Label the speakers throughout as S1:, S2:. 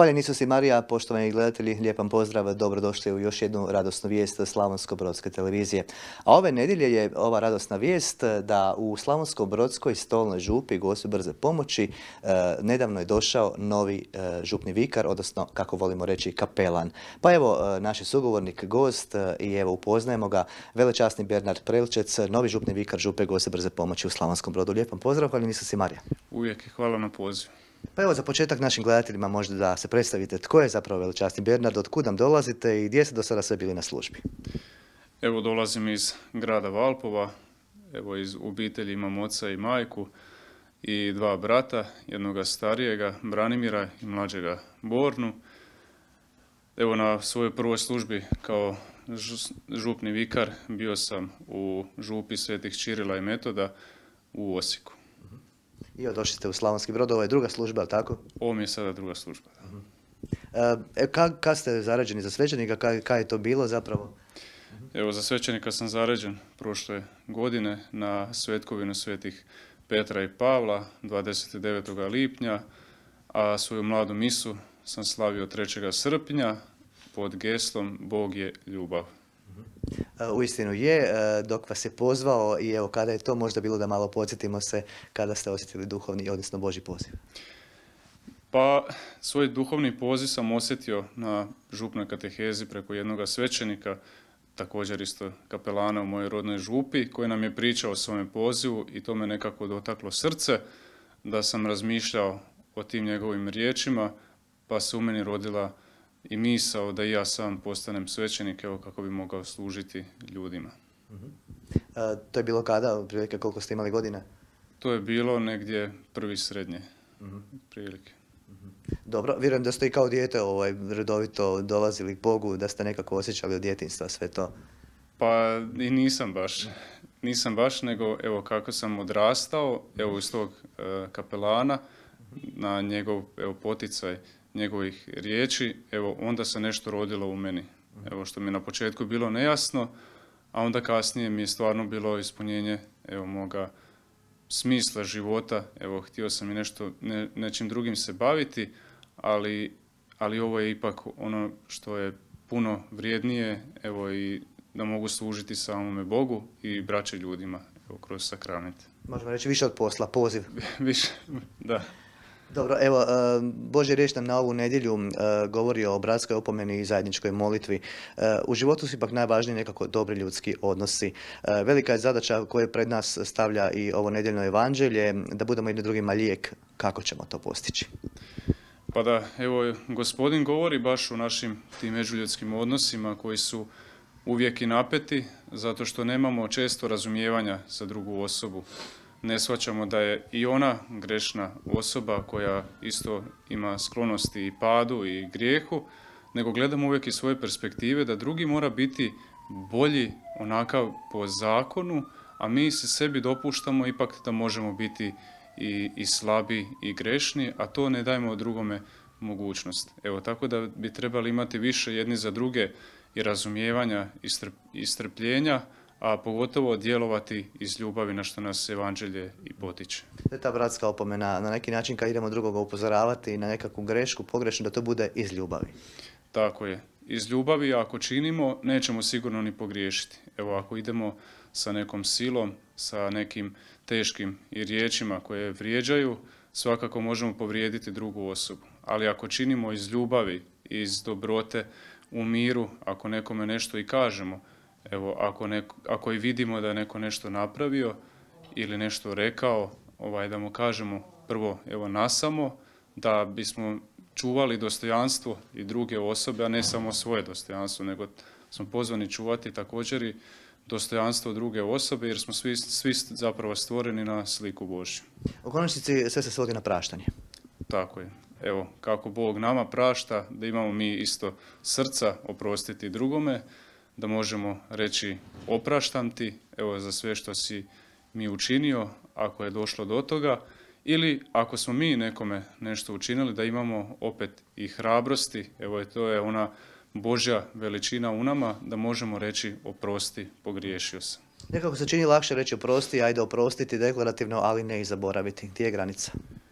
S1: Hvaljen Isus i Marija, poštovani gledatelji, lijepan pozdrav, dobrodošli u još jednu radosnu vijest Slavonsko-brodske televizije. A ove nedjelje je ova radosna vijest da u Slavonsko-brodskoj stolnoj župi Gospi Brze pomoći nedavno je došao novi župni vikar, odnosno kako volimo reći kapelan. Pa evo naš je sugovornik, gost i evo upoznajemo ga, velečasni Bernard Prelčec, novi župni vikar župe Gospe Brze pomoći u Slavonskom Brodu. Lijepan pozdrav, hvaljen Isus i Marija.
S2: Uvijek i hvala na pozivu.
S1: Pa evo za početak našim gledateljima možda da se predstavite tko je zapravo velečasni Bernard, od kud nam dolazite i gdje ste do sada sve bili na službi.
S2: Evo dolazim iz grada Valpova, evo iz obitelji imam oca i majku i dva brata, jednoga starijega Branimira i mlađega Bornu. Evo na svojoj prvoj službi kao župni vikar bio sam u župi Svetih Čirila i Metoda u Osijeku.
S1: I došli ste u Slavonski Brod, ovo je druga služba, ali tako?
S2: Ovo mi je sada druga služba.
S1: Kad ste zarađeni za svećenika, kad je to bilo zapravo?
S2: Evo za svećenika sam zarađen prošle godine na svetkovinu Svetih Petra i Pavla 29. lipnja, a svoju mladu misu sam slavio 3. srpnja pod geslom Bog je ljubav.
S1: Uistinu je, dok vas je pozvao i evo kada je to možda bilo da malo podsjetimo se kada ste osjetili duhovni, odnosno Božji poziv?
S2: Pa svoj duhovni poziv sam osjetio na župnoj katehezi preko jednog svećenika, također isto kapelana u mojoj rodnoj župi, koji nam je pričao o svome pozivu i to me nekako dotaklo srce, da sam razmišljao o tim njegovim riječima, pa se u meni rodila i misao da i ja sam postanem svećenik, evo kako bi mogao služiti ljudima.
S1: To je bilo kada, prilike koliko ste imali godina?
S2: To je bilo negdje prvi srednje prilike.
S1: Dobro, vjerujem da ste i kao dijete redovito dolazili k Bogu, da ste nekako osjećali od djetinjstva sve to.
S2: Pa i nisam baš, nego evo kako sam odrastao, evo iz tog kapelana, na njegov poticaj njegovih riječi, evo onda se nešto rodilo u meni. Evo što mi je na početku bilo nejasno, a onda kasnije mi je stvarno bilo ispunjenje evo moga smisla života. Evo htio sam i nečim drugim se baviti, ali ovo je ipak ono što je puno vrijednije, evo i da mogu služiti samome Bogu i braći ljudima evo kroz sakrament.
S1: Možemo reći više od posla, poziv.
S2: Više, da.
S1: Dobro, evo, Božja riječ nam na ovu nedjelju govori o bratskoj opomeni i zajedničkoj molitvi. U životu su ipak najvažniji nekako dobri ljudski odnosi. Velika je zadaća koju pred nas stavlja i ovo nedjeljno evanđelje, da budemo jedni drugima lijek. Kako ćemo to postići?
S2: Pa da, evo, Gospodin govori baš o našim tim međuljudskim odnosima koji su uvijek i napeti, zato što nemamo često razumijevanja za drugu osobu. Ne shvaćamo da je i ona grešna osoba koja isto ima sklonosti i padu i grijehu, nego gledamo uvijek iz svoje perspektive da drugi mora biti bolji onakav po zakonu, a mi se sebi dopuštamo ipak da možemo biti i slabi i grešni, a to ne dajemo drugome mogućnost. Evo, tako da bi trebali imati više jedni za druge i razumijevanja i strpljenja, a pogotovo djelovati iz ljubavi na što nas evanđelje i potiče.
S1: To je ta bratska opomena, na neki način kad idemo drugoga upozoravati na nekakvu grešku, pogrešnu, da to bude iz ljubavi.
S2: Tako je. Iz ljubavi ako činimo, nećemo sigurno ni pogriješiti. Evo, ako idemo sa nekom silom, sa nekim teškim i riječima koje vrijeđaju, svakako možemo povrijediti drugu osobu. Ali ako činimo iz ljubavi, iz dobrote, u miru, ako nekome nešto i kažemo, evo, ako i vidimo da je neko nešto napravio ili nešto rekao, da mu kažemo prvo, evo, nasamo, da bismo čuvali dostojanstvo i druge osobe, a ne samo svoje dostojanstvo, nego smo pozvani čuvati također i dostojanstvo druge osobe, jer smo svi zapravo stvoreni na sliku Božju.
S1: U konačnici sve se svodi na praštanje.
S2: Tako je. Evo, kako Bog nama prašta, da imamo mi isto srca oprostiti drugome, da možemo reći opraštam ti, evo, za sve što si mi učinio, ako je došlo do toga, ili ako smo mi nekome nešto učinili, da imamo opet i hrabrosti, evo, to je ona Božja veličina u nama, da možemo reći oprosti, pogriješio sam.
S1: Nekako se čini lakše reći oprosti, ajde oprostiti deklarativno, ali ne i zaboraviti. Gdje je granica?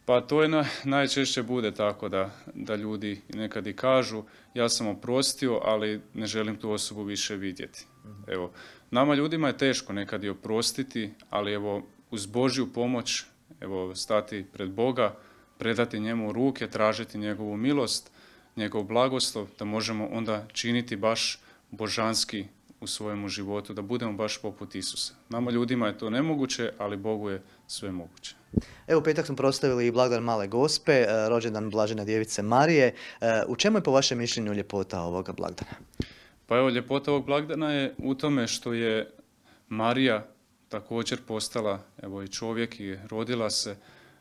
S2: Pa to je najčešće bude tako da ljudi nekad i kažu ja sam oprostio, ali ne želim tu osobu više vidjeti. Evo, nama ljudima je teško nekad i oprostiti, ali evo, uz Božju pomoć, evo, stati pred Boga, predati njemu ruke, tražiti njegovu milost, njegov blagoslov, da možemo onda činiti baš božanski u svojemu životu, da budemo baš poput Isusa. Nama ljudima je to nemoguće, ali Bogu je sve moguće.
S1: Evo, u petak smo proslavili i blagdan Male Gospe, rođendan Blažene Djevice Marije. U čemu je po vašem mišljenju ljepota ovoga blagdana?
S2: Pa evo, ljepota ovog blagdana je u tome što je Marija također postala evo i čovjek i rodila se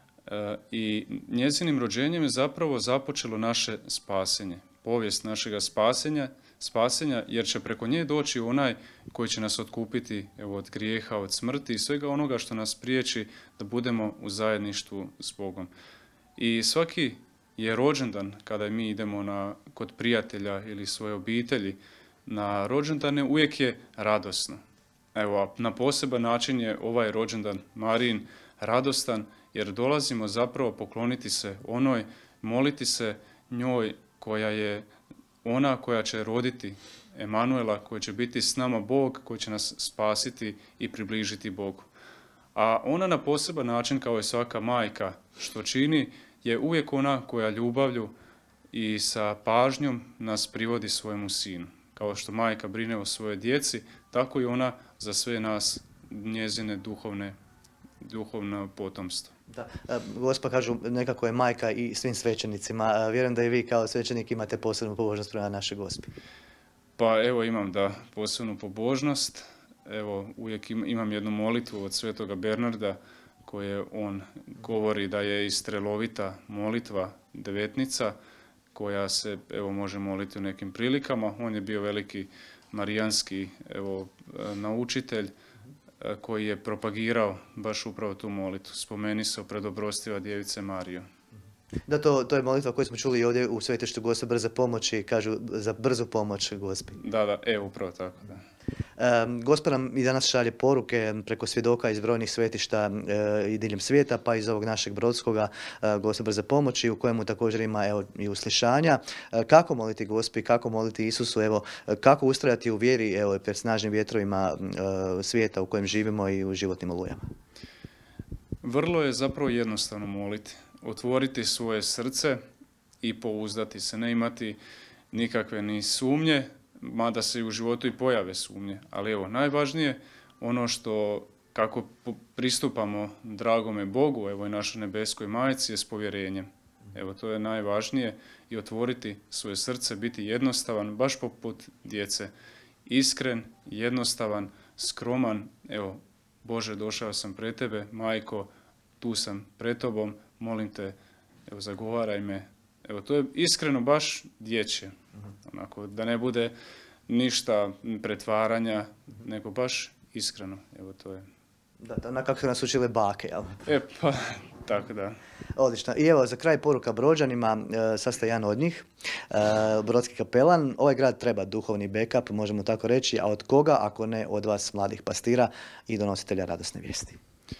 S2: i njezinim rođenjem je zapravo započelo naše spasenje, povijest našega spasenja, jer će preko nje doći onaj koji će nas otkupiti evo, od grijeha, od smrti i svega onoga što nas priječi da budemo u zajedništvu s Bogom. I svaki je rođendan kada mi idemo kod prijatelja ili svoje obitelji na rođendane, uvijek je radosno. Evo, na poseban način je ovaj rođendan Marijin radostan, jer dolazimo zapravo pokloniti se onoj, moliti se njoj koja je ona koja će roditi Emanuela, koji će biti s nama Bog, koji će nas spasiti i približiti Bogu. A ona na poseban način, kao i svaka majka što čini, je uvijek ona koja ljubavlju i sa pažnjom nas privodi svojemu sinu. Kao što majka brine o svojoj djeci, tako i ona za sve nas, njezine duhovno potomstvo.
S1: Da, Gospa kažu nekako je majka i svim svećenicima. Vjerujem da i vi kao svećenik imate posebnu pobožnost prema našoj Gospi.
S2: Pa evo imam posebnu pobožnost. Evo uvijek imam jednu molitvu od svetoga Bernarda koje on govori da je i strelovita molitva devetnica koja se evo može moliti u nekim prilikama. On je bio veliki marijanski naučitelj koji je propagirao baš upravo tu molitvu. Spomeni se o predobrostiva Djevice Marijo.
S1: Da, to je molitva koju smo čuli ovdje u svetištu Gospe brze pomoći, kažu za brzu pomoć Gospi.
S2: Da, upravo tako, da.
S1: Gospa nam i danas šalje poruke preko svjedoka iz brojnih svetišta i diljem svijeta, pa iz ovog našeg brodskoga Gospe brze pomoći, u kojemu također ima evo, i uslišanja. Kako moliti Gospi, kako moliti Isusu, evo, kako ustrajati u vjeri evo, pred snažnim vjetrovima svijeta u kojem živimo i u životnim olujama?
S2: Vrlo je zapravo jednostavno moliti. Otvoriti svoje srce i pouzdati se, ne imati nikakve ni sumnje, mada se i u životu i pojave sumnje. Ali evo, najvažnije ono što kako pristupamo dragome Bogu, evo i našoj nebeskoj majci, je s povjerenjem. Evo, to je najvažnije i otvoriti svoje srce, biti jednostavan, baš poput djece. Iskren, jednostavan, skroman, evo, Bože, došao sam pred tebe, majko, tu sam pred tobom, molim te, evo, zagovaraj me. Evo, to je iskreno baš dječje. Onako, da ne bude ništa pretvaranja, nego baš iskreno. Evo, to je.
S1: Da, na kako su nas učile bake, jel?
S2: Pa, tako da.
S1: Odlično. I evo, za kraj poruka Brođanima, sastaje jedan od njih, brodski kapelan. Ovaj grad treba duhovni backup, možemo tako reći, a od koga, ako ne od vas, mladih pastira i donositelja radosne vijesti?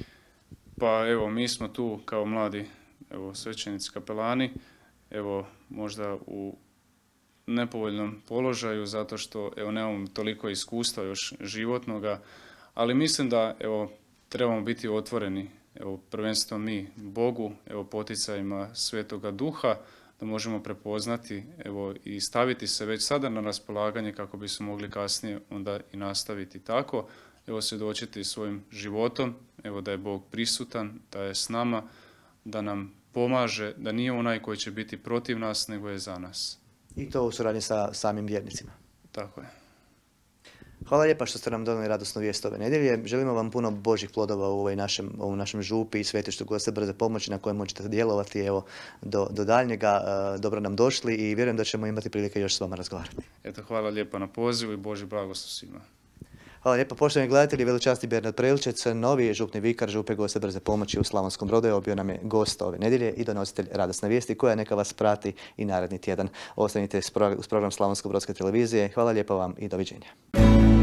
S2: Pa evo, mi smo tu kao mladi svećenici kapelani, evo možda u nepovoljnom položaju zato što evo nemamo toliko iskustva još životnoga, ali mislim da evo trebamo biti otvoreni, evo prvenstveno mi Bogu, evo poticajima Svetoga Duha, da možemo prepoznati evo i staviti se već sada na raspolaganje kako bismo mogli kasnije onda i nastaviti tako. Evo svjedočiti svojim životom, evo da je Bog prisutan, da je s nama, da nam pomaže, da nije onaj koji će biti protiv nas, nego je za nas.
S1: I to u suradnji sa samim vjernicima.
S2: Tako je.
S1: Hvala lijepa što ste nam donijeli radosnu vijest ove nedjelje. Želimo vam puno Božjih plodova u ovom našem župi i svetištu Gospe brze pomoći na kojem možete djelovati evo, do daljnjega. Dobro nam došli i vjerujem da ćemo imati prilike još s vama razgovarati.
S2: Eto, hvala lijepa na pozivu i Božji blagoslov svima.
S1: Hvala lijepa, poštovani gledatelji, veličasti Bernard Prelčec, novi župni vikar župe Gospe brze pomoći u Slavonskom Brodu, evo bio nam je gost ove nedjelje i donositelj radosne vijesti koja neka vas prati i naredni tjedan. Ostanite uz program Slavonsko-brodske televizije. Hvala lijepa vam i doviđenja.